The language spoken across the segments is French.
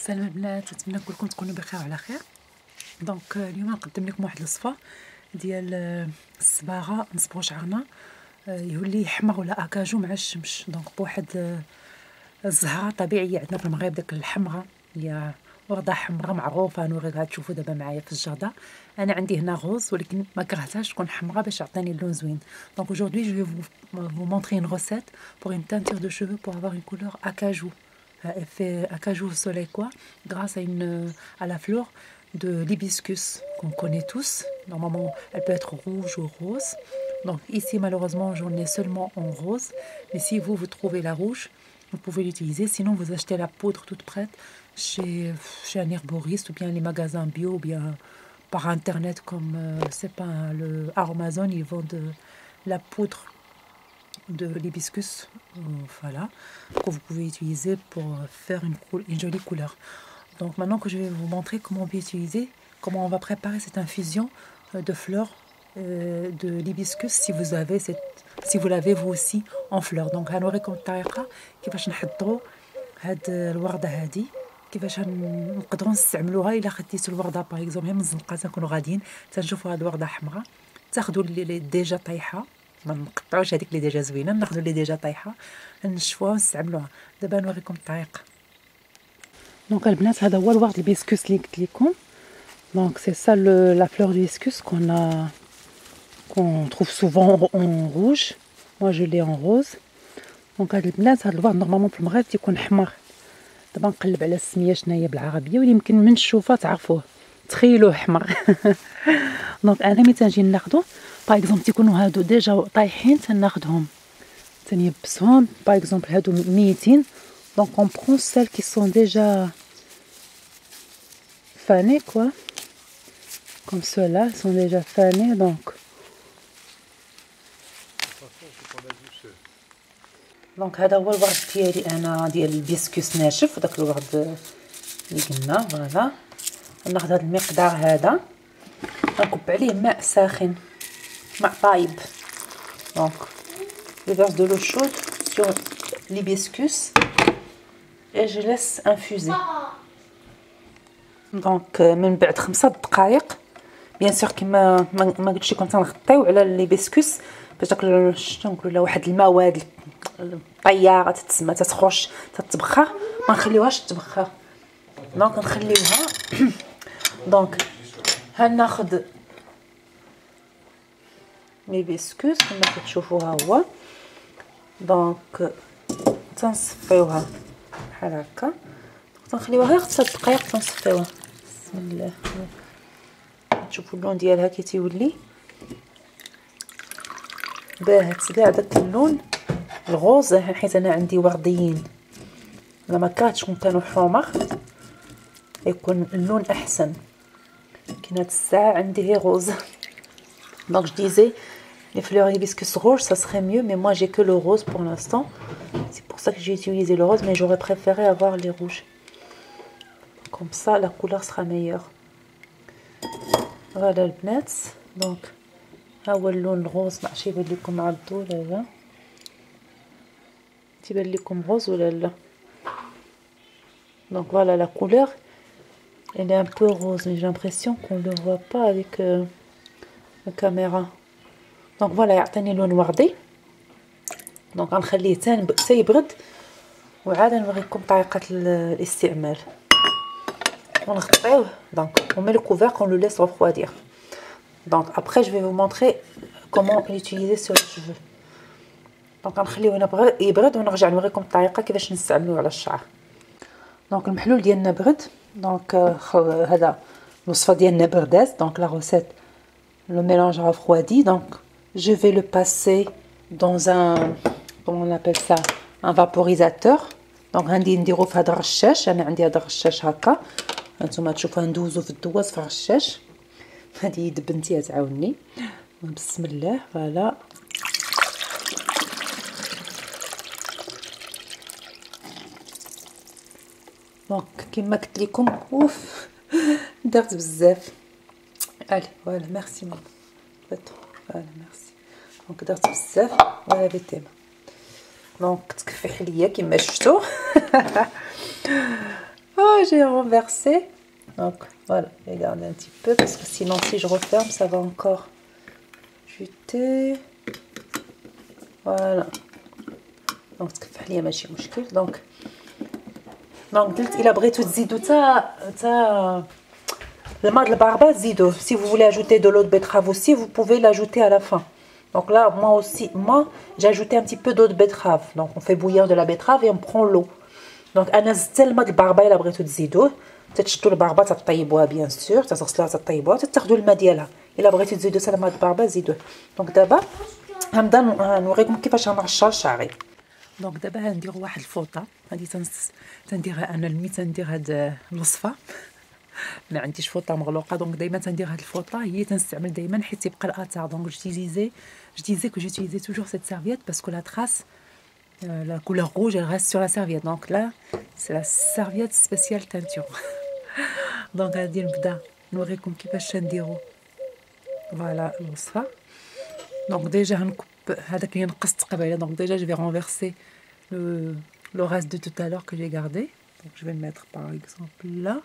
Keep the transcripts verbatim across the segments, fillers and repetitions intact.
السلام البنات، نتمنى كلكم تكونوا بخير وعلى خير. دونك اليوم نقدم لكم واحد الوصفه ديال الصباغه نصبغوا شعرنا يولي حمر ولا اكاجو مع الشمس. دونك بواحد الزهره طبيعيه عندنا في المغرب، داك الحمراء هي ورده حمراء معروفه، نوريها تشوفوا دابا معايا في الجرده. انا عندي هنا غوز ولكن ما كرهتهاش تكون حمراء باش تعطيني اللون زوين. دونك aujourd'hui je vais vous, vous montrer une recette pour une teinture de cheveux pour avoir une couleur acajou. Elle fait acajou au soleil quoi, grâce à une à la fleur de l'hibiscus qu'on connaît tous. Normalement elle peut être rouge ou rose. Donc ici malheureusement j'en ai seulement en rose, mais si vous vous trouvez la rouge, vous pouvez l'utiliser. Sinon vous achetez la poudre toute prête chez, chez un herboriste ou bien les magasins bio ou bien par internet comme euh, c'est pas le Amazon, ils vendent de la poudre de l'hibiscus, voilà, que vous pouvez utiliser pour faire une, une jolie couleur. Donc maintenant que je vais vous montrer comment on peut utiliser, comment on va préparer cette infusion de fleurs euh, de l'hibiscus si vous avez cette, si vous l'avez vous aussi en fleurs. Donc هنوريكم الطريقه كيفاش نحضروا هاد الورده هادي، كيفاش نقدروا نستعملوها. الا خديتوا الورده باغ اكزومبل من الزنقه تنكونوا غاديين تنشوفوا هاد الورده حمراء، تاخذوا اللي ديجا طايحه، ما نقطعوش هذيك اللي ديجا زوينه، ناخذوا اللي ديجا طايحه نشفوها ونستعملوها. دابا نوريكم الطريقه. دونك البنات هذا هو الورد البيسكوس اللي قلت لكم. دونك سي سا لا فلور البيسكوس كون ا كون تروف سوفون اون روج، موا جو لي اون روز. دونك هاد البنات هاد الورد نورمالمون في المغرب تيكون حمر. دابا نقلب على السميه شنو هي بالعربيه، واللي يمكن من الشوفه تعرفوه تخيلوه حمر. دونك انا ملي تنجي ناخذو باغ اكزومبل تيكونوا هادو ديجا طايحين تناخذهم تنيبسهم. باغ اكزومبل هادو ميتين، دونك اون برون سيل كي سون ديجا فاني كوا كوم سولا سون ديجا فاني. دونك دونك هذا هو الورد ديالي انا ديال البيسكوس ناشف، وداك الورد اللي قلنا فوالا. ناخذ هذا المقدار هذا نكب عليه ماء ساخن، ماء طايب. دونك je verse de l'eau chaude sur l'hibiscus et je laisse infuser. دونك من بعد خمسة دقائق بيان سور كيما ما قلتش لكم تنغطيو على الهيبسكوس باش داك شنو نقولوا له واحد المواد الطياره تتسمى تتخرج تتبخر، ما نخليوهاش تبخر. دونك نخليوها. دونك ها ناخذ الهيبسكوس كما كتشوفوها هو. دونك تنصفيوها بحال هكا، تنخليوها غير خمسة دقائق تنصفيوها. بسم الله. تشوفوا اللون ديالها كي تيولي باهت كاع داك اللون الغوز، حيت انا عندي ورديين انا ما كرهتش يكون كانوا حمر، يكون اللون احسن. كاين هاد الساعه عندي هي غوز. دونك جو ديزي les fleurs hibiscus rouge ça serait mieux, mais moi j'ai que le rose pour l'instant, c'est pour ça que j'ai utilisé le rose, mais j'aurais préféré avoir les rouges, comme ça la couleur sera meilleure. Voilà البنات. دونك ها هو اللون الغوز، ما عرفتش يبان لكم مع الضوء ولا لا، تيبان لكم غوز ولا لا. donc voilà la couleur elle est un peu rose, mais j'ai l'impression qu'on le voit pas avec euh, la caméra. donc voilà يعطيني لون وردي. دونك غنخليه حتى يبرد وعاد نوريكم طريقه الاستعمال. ونغطيوه دونك on met le couvercle, on le laisse refroidir. donc après je vais vous montrer comment l'utiliser sur les cheveux. دونك غنخليوه هنا يبرد ونرجع نوريكم الطريقه كيفاش نستعملوه على الشعر. دونك المحلول ديالنا برد. دونك هذا الوصفه ديالنا بردات. دونك la recette le mélange refroidi. donc je vais le passer dans un, comment on appelle ça, un vaporisateur. donc غندي نديرو في هذا الرشاش. انا عندي هذا الرشاش هكا، هانتوما تشوفوها ندوزو في الدواز في الرشاش. هذه يد بنتي تعاوني. بسم الله. فوالا دونك كما قلت لكم اوف درت بزاف. الي فوالا ميرسي ماما. فوالا ميرسي. دونك درت بزاف ولا بيتيما. دونك تكفي حليه كما شفتوا. j'ai renversé. Donc voilà, regardez un petit peu parce que sinon si je referme ça va encore chuter. Voilà. دونك تكفح ليا ماشي مشكل. دونك دونك قلت الا بغيتو تزيدو تا تا الماء د الباربه زيدوه. Si vous voulez ajouter de l'eau de betterave aussi, vous pouvez l'ajouter à la fin. Donc là, moi aussi, moi, j'ai ajouté un petit peu d'eau de betterave. Donc on fait bouillir de la betterave et on prend l'eau. Donc انا زدت الماء د الباربه الا بغيتو تزيدوه. تشدوا الباربه تطيبوها بيان سور، تغسلوها تطيبوها، تاخذوا الماء ديالها. الا بغيتو تزيدوا حتى الماء د الباربه زيدوه. دونك دابا غنبدا نوريكم كيفاش غنرشر شعري. دونك دابا غندير واحد الفوطه هادي تنس تنديرها انا المي تندير هاد الوصفه. ما عنديش فوطه مغلوقه دونك دائما تندير هاد الفوطه هي تنستعمل دائما حيت تيبقى الاثار. دونك جوتيليزي je disais que j'utilisais toujours cette serviette parce que la trace euh, la couleur rouge elle reste sur la serviette. Donc là c'est la serviette spéciale teinture. دونك غادي نبدا نوريكم كيفاش نديرو فوالا الوصفه. دونك ديجا هنكب هذاك اللي نقصت قبيله. دونك ديجا je vais renverser le, le reste de tout à l'heure que j'ai gardé. Donc je vais le mettre par exemple là.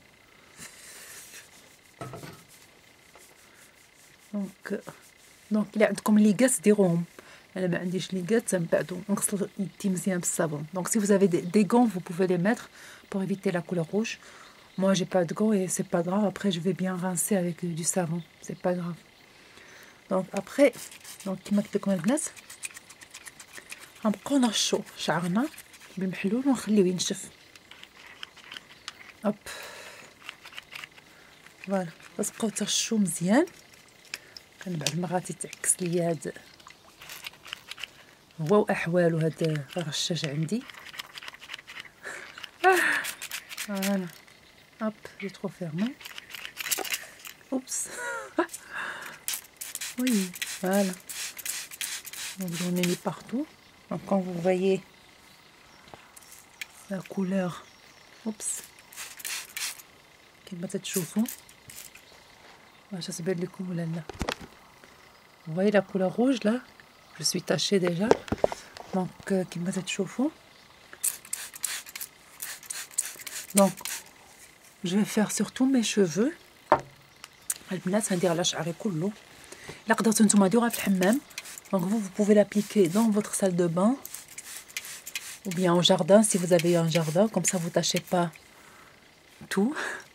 دونك دونك الا عندكم ليغات ديروهم. انا ما عنديش ليغات من بعد نغسل يدي مزيان بالصابون. دونك si vous avez des, des gants vous pouvez les mettre pour éviter la couleur rouge. Moi j'ai pas de gants et c'est pas grave. Après je vais bien rincer avec du savon, c'est pas grave. Donc après donc كما قلت لكم البنات غنبقاو نرشو شعرنا بالمحلول ونخليوه ينشف. هوب فوالا تبقاو ترشو مزيان. كان بعض المرات يتعكس ليا هاد هو واحوالو هاد الرشاش عندي. فوالا هوب جي ترو فيرمي. اوبس oui voilà. Donc j'en ai mis partout. Donc quand vous voyez la couleur, oups, كما تتشوفوا واش تبان لكم ولا لا. Vous voyez la couleur rouge là, je suis tachée déjà. Donc كما تتشوفوا. Donc je vais faire sur tous mes cheveux. البنات غندير على شعري كله. الا قدرتو نتوما ديروها في الحمام. Donc vous, vous pouvez l'appliquer dans votre salle de bain ou bien au jardin si vous avez un jardin, comme ça vous tâchez pas tout.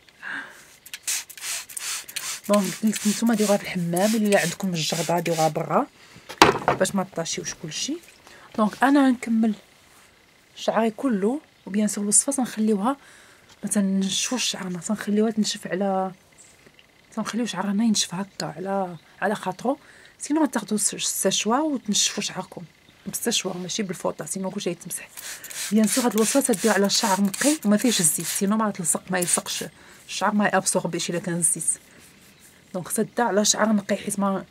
Donc نتوما ديروها في الحمام. الا عندكم الجردة ديروها برا باش ما طاشيوش كلشي. دونك انا نكمل شعري كله وبيان سور الوصفه تنخليوها ما تنشفوش شعرنا، تنخليوها تنشف على تنخليو شعرنا ينشف هكا على على خاطرو. سينو تاخذوا السشوه وتنشفوا شعركم بالسشوه ماشي بالفوطه سينو كلشي يتمسح. بيان سور هاد الوصفه تدير على الشعر نقي وما فيهش الزيت سينو ما تلصق ما يلصقش الشعر ما يابسوربيش الا كان الزيت. دونك تدير على شعر نقي حيت ما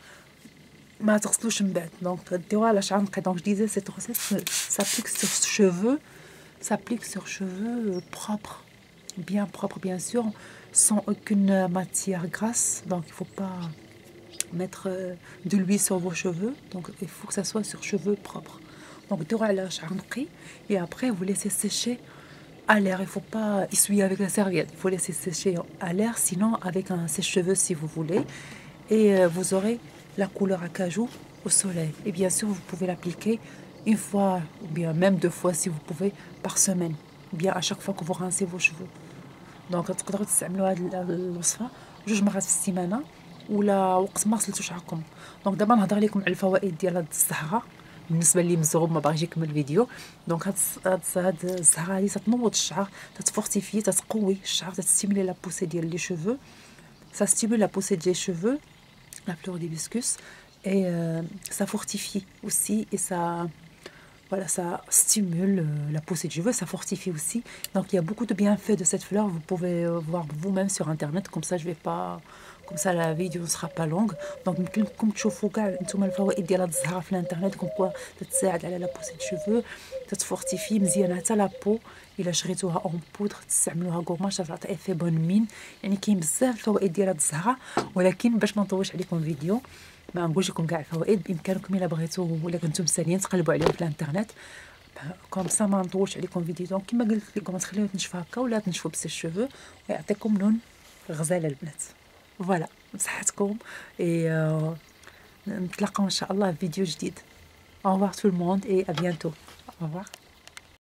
ما تغسلوش من بعد. دونك ديروها على شعر نقي. دونك je disais cette recette s'applique sur cheveux s'applique sur cheveux propres bien propres bien sûr sans aucune matière grasse. Donc il faut pas mettre de l'huile sur vos cheveux. Donc il faut que ça soit sur cheveux propres. Donc ديروها على شعر نقي et après vous laissez sécher à l'air. Il faut pas essuyer avec la serviette. Il faut laisser sécher à l'air, sinon avec un sèche-cheveux si vous voulez. Et euh, vous aurez la couleur acajou au soleil. Et bien sûr, vous pouvez l'appliquer une fois ou bien même deux fois si vous pouvez par semaine. Ou bien à chaque fois que vous rincez vos cheveux. Donc تقدروا تستعملوا هذه الوصفه جوج مرات في السيمانه ولا وقت ما غسلتوا شعركم. دونك دابا نهضر لكم على الفوائد ديال هاد الزهره بالنسبه لي مزغوب ما باغيش يكمل الفيديو. دونك هاد هاد الزهره هذه تتنوض الشعر تتفورتيفي تتقوي الشعر تستيمولي لا بوسي ديال لي شوفو. Ça stimule la poussée des cheveux, la fleur d'hibiscus, et euh, ça fortifie aussi et ça voilà ça stimule euh, la poussée des cheveux, ça fortifie aussi. Donc il y a beaucoup de bienfaits de cette fleur. Vous pouvez euh, voir vous-même sur internet. Comme ça je vais pas comme ça la vidéo ne sera pas longue. Donc يمكنكم تشوفوا كاع نتوما الفوائد ديال هاد الزهره في الانترنت. كوم بوا تتساعد على لا بوسي دي شوفو تتفورتيفي مزيانه حتى لا بو. الا شريتوها اون بودر تستعملوها غورماج تعطي ايفي بون مين. يعني كاين بزاف الفوائد ديال هاد الزهره. ولكن باش ما نطولش عليكم الفيديو ما نقولش لكم كاع الفوائد. بامكانكم الا بغيتو ولا كنتم سالين تقلبوا عليهم في الانترنت كوم سا ما نطولش عليكم فيديو. دونك كما قلت لكم تخليوها تنشف هكا ولا تنشفوا بس الشوفو ويعطيكم لون غزاله البنات. فوالا بصحتكم اي euh, نتلاقاو ان شاء الله في فيديو جديد. Au revoir tout le monde et à bientôt. Au revoir.